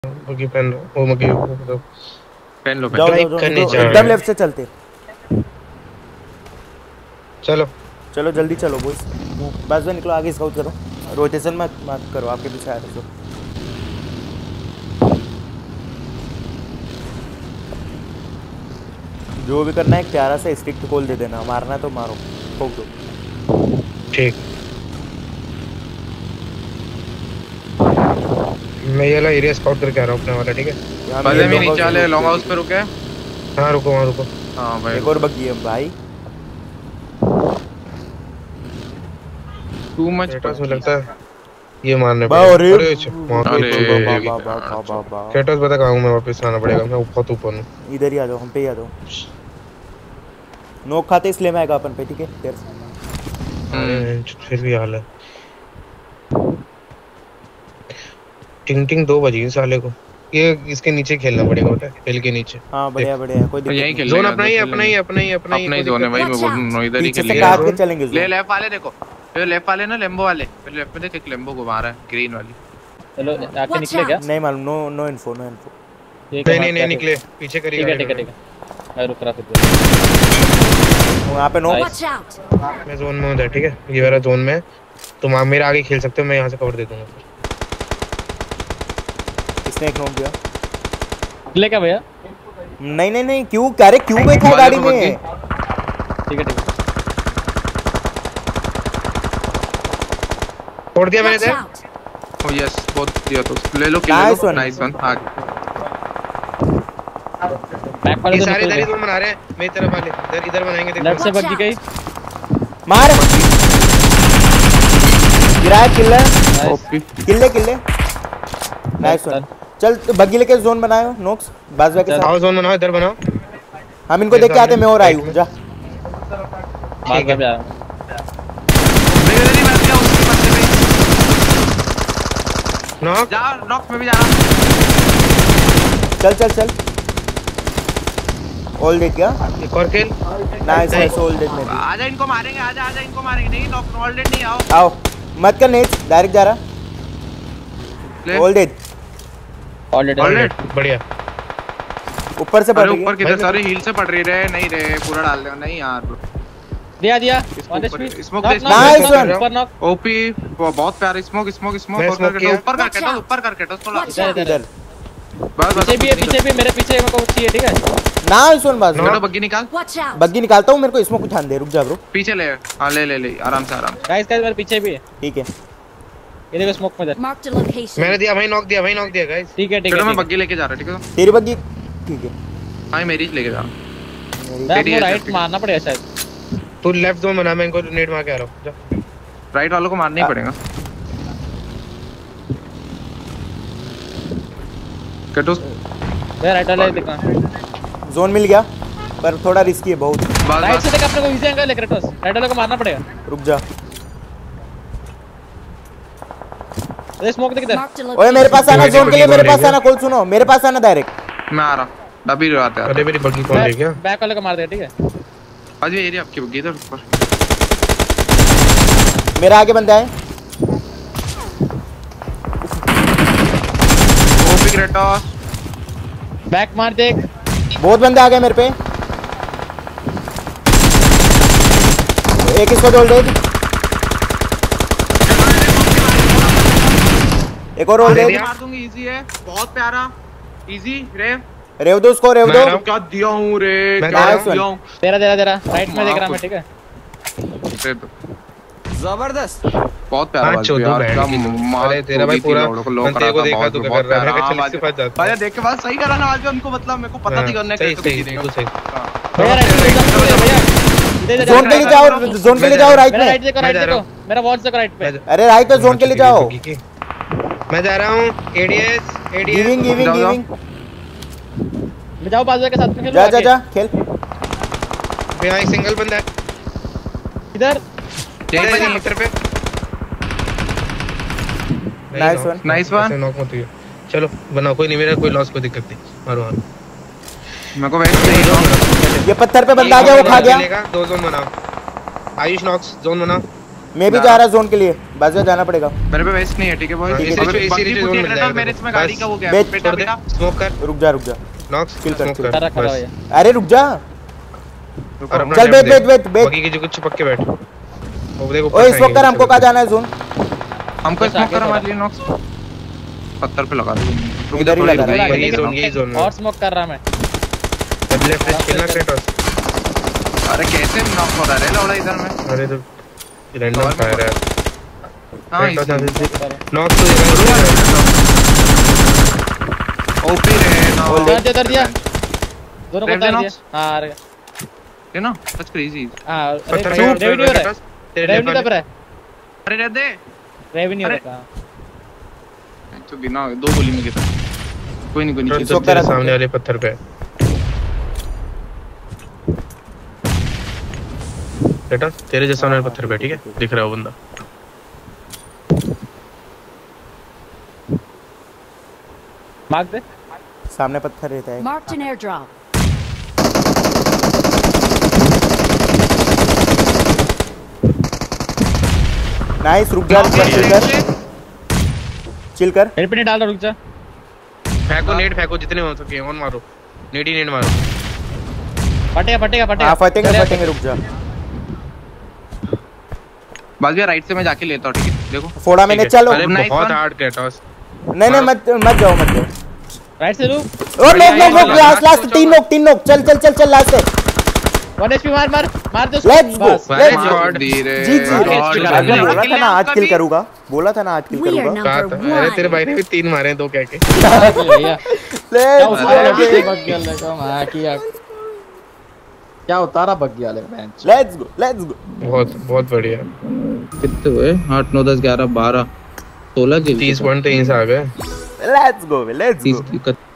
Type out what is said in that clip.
मगी पहन लो, वो मगी पहन लो जाओ जाओ जाओ एकदम लेफ्ट से चलते। चलो चलो जल्दी चलो बॉयज, बस में निकलो, आगे स्काउट करो, रोटेशन मत करो, आपके पीछे आ रहे हो। जो भी करना है एक प्यारा सा स्टिक कॉल दे देना, मारना है तो मारो, ठोक दो। ठीक, मैं ये वाला एरिया स्काउट करके आ रहा हूँ अपने वाला, ठीक है। बजे में नीचे वाले लॉन्ग हाउस पे रुके। हाँ रुको, वहाँ रुको। हाँ भाई एक और बग्गी है भाई, टू मच मुझे लगता है ये मारने अरे केटोस बता कहाँ हूँ मैं, वापस आना पड़ेगा, मैं बहुत ऊपर हूँ। इधर ही आ जाओ, हम पे ही आ जाओ, नोक खाते इसलिए आएगा अपन पे, ठीक है। फिर भी हाल है, टिंग टिंग 2 बजी साले को। ये इसके नीचे खेलना पड़ेगा, बेटा हिल के नीचे। हाँ बढ़िया बढ़िया, कोई दिक्कत यही नहीं। जोन अपना ही जोन है भाई, मैं बोल रहा हूँ इधर ही पीछे से खेलेंगे। काट के चलेंगे ले लेफ्ट वाले देखो, ये लेफ्ट वाले ना लेम्बो वाले, लेफ्ट में देख एक लेम्बो घुमा रहा है ग्रीन वाली। चलो आके निकले क्या? नहीं मालूम, नो इन्फो, नो इन्फो। नहीं निकले, पीछे करिए। ठीक है मैं रुक रहा फिर। वहाँ पे नो, मैं जोन में हूँ, ठीक है, ये वाला जोन में तुम आप मेरे आगे खेल सकते हो, मैं यहाँ से कवर दे दूंगा। इसने एक नोक दिया। ले क्या भैया? नहीं क्यों कह रहे, क्यों बैठा है गाड़ी में? ठीक है छोड़ दिया मैंने इधर। ओह यस, बहुत दिया तो ले लो, नाइस वन। बैक वाले ये तो सारे निकल इधर ही गए। जोन बना रहे हैं, मेरी तरफ वाले इधर बनाएंगे, देखो लेफ्ट से बग्गी गई, मार गिराया, किल्ले नाइस वन। चल बग्गी लेके जोन बनाओ, नोक्स बाजू के साथ। आओ जोन बनाओ, इधर बनाओ, हम इनको देख के आते, मैं और आई हूँ, जा बाद में भी आ रहा हूँ। नॉक जा, नॉक में भी जा रहा हूँ। चल ऑल डेड क्या? एक और किल, नाइस ऑल डेड में भी। आजा इनको मारेंगे, आजा इनको मारेंगे। नहीं नॉक ऑलरेडी नहीं, आओ मत कर नेट, डायरेक्ट जा रहा, ऑल डेड बढ़िया। ऊपर से पड़ रही है। ऊपर किधर सारे हील से पड़ रही रे, नहीं रे पूरा डाल दो। नहीं यार ब्रो, दिया स्मोक नाइस वन, ऊपर नॉक। ओपी बहुत प्यारा स्मोक ऊपर करके थोड़ा इधर बस पीछे भी मेरे पीछे मेरे को चाहिए, ठीक है। नाइस वन, बस बग्गी निकाल, बग्गी निकालता हूँ, मेरे को स्मोक उठान दे, रुक जा ब्रो। पीछे ले। हां ले आराम से गाइस मेरे पीछे भी है, ठीक है। ये देखो स्मोक में इधर मैंने दिया भाई, नॉक दिया गाइस। ठीक है चलो मैं बग्गी लेके जा रहा, ठीक है। तेरी बग्गी ठीक है, हां मेरी लेके जा रहा। मैं राइट मारना पड़ेगा शायद। तू लेफ्ट जोन बना, मैं इनको नेट मार के आ रहा हूं, जा। राइट वालों को मारना ही पड़ेगा। कटो मैं राइट वाला देखना, जोन मिल गया पर थोड़ा रिस्की है बहुत। राइट से देख, अपने को इजी एंगल ले क्रेटोस, राइट वाले को मारना पड़ेगा। रुक जा, ये स्मोक देख इधर। ओए मेरे पास आना, जोन के लिए मेरे पास आना, कॉल सुनो, मेरे पास आना डायरेक्ट। मैं आ रहा, अभी आते अरे मेरी बग्गी कौन ले गया? बैक वाले को मार दे, ठीक है। आज ये एरिया आपकी बग्गी इधर ऊपर, मेरा आगे बंदा है। ओपी क्रेटोस बैक मार देख, बहुत बंदे आ गए मेरे पे, एक इसको ऑल डेड, एक और ऑल डेड। मार दूंगी, इजी है, बहुत प्यारा, इजी रेव दो उसको, रेव दो। क्या दिया हूं रे, मैं क्या नाइस दिया हूं। तेरा राइट में देख रहा मैं, ठीक है। दे दो, जबरदस्त, बहुत प्यारा बात यार। अरे तेरा भाई पूरा तेरे को देखा तो कर रहा है, चल इसके पास जाता भाई देख के बाद सही करा ना आज उनको, मतलब मेरे को पता थी करने सही कैसे भैया जोन के लिए जाओ, जोन के लिए जाओ, राइट में। राइट देखो मेरा वॉच देखो राइट पे। अरे राइट पे जोन के लिए जाओ। मैं जा रहा हूं, एडीएस गिविंग मैं जाओ बाजू के साथ में खेलो। जा खेल। यहाँ एक सिंगल बंदा है इधर, मीटर पे। Nice one. नॉक मत हुई, चलो बनाओ, कोई नहीं, मेरा कोई लॉस, कोई दिक्कत नहीं, मारो मारो। मेरे को वेट नहीं, ये पत्थर पे बंदा आ गया, वो खा गया। 2 जोन बनाओ, आयुष नॉक्स जोन बनाओ। मैं भी जा रहा जोन के लिए, बाजू जाना पड़ेगा। मेरे पे वेस्ट नहीं है, ठीक है बॉय। हाँ, इसी अबे इसी बग्गी रीजन फूटी में है, मिल जाएगा। मेरे इसमें गाड़ी का वो गया बेट बेटा छोड़ दे, बेटा। स्मोक कर, रुक जा नॉक्स किल कर, स्मोक किल कर खड़ा खड़ा बस। भैया। अरे रुक जा। और अपना चल टैप बेट दे। बेट बगी की जगह चिपक के बैठ। वो देखो ओए इस वक्त कर, हमको कहाँ जाना है जोन? हमको बस स्मोक आगे कर थोड़ा। हमारे लिए नॉक्स पत्थर पे लगा दो। इधर ही लगा रहा है। यही जोन, यही जोन में। और स्मोक कर रहा मैं। लेफ्ट लेफ्ट खेलना क्रेटोस। अरे कैसे नॉक हो रहा है लौड़ा इधर में। अरे तो रैंडम फायर है। हां क्रेटोस नॉक तो देगा। ओपी रे ना उधर दिया दोनों को Rev उतार देना? दिया। हां अरे ये ना टच क्रेजी। हां पत्थर अरे पे रेवी नहीं हो रहा है, तेरे रेवी नहीं लेफ्ट दब रहा है, अरे रे दे रेवी नहीं हो अरे। रहा। तो बिना दो गोली में गिरा। कोई नहीं तो नीचे तेरे सामने वाले पत्थर पे बेटा, तेरे जैसा वाले पत्थर पे, ठीक है, दिख रहा है वो बंदा। मार दे। सामने पत्थर रहता है। Marked an airdrop. नाइस, रुक जा, चिल कर। मेरे पे नहीं डाल रहा, रुक जा। फेंको नेट, फेंको जितने हो सके, ऑन मारो, नेट ही नेट मारो। फटेगा हां फटेंगे, रुक जा। बस भैया राइट से मैं जाके लेता हूं, ठीक है देखो। फोड़ा मैंने, चलो। अरे Nice बहुत one. Hard Kratos. नहीं मत जाओ। राइट से लू। ओ नोक, लास्ट तीन नोक, चल लास्ट है। 1 एचपी मार दे उसको। लेट्स गो, बस। Let's go. मार दी रे जी God, अरे God, बोला था ना आज किल कभी- करूंगा, बोला था ना आज किल We are करूंगा। कहा number था, अरे तेरे one. भाई ने भी 3 मारे हैं, 2 कह के। भैया क्या उतारा बग्गी लेट्स वाले का मां किया, क्या उतारा बग्गी वाले का बेंच। गो। बहुत बढ़िया। कितने हुए? 8 9 10 11 12 16 किल। 30 पॉइंट तो यहीं से आ गए। लेट्स गो।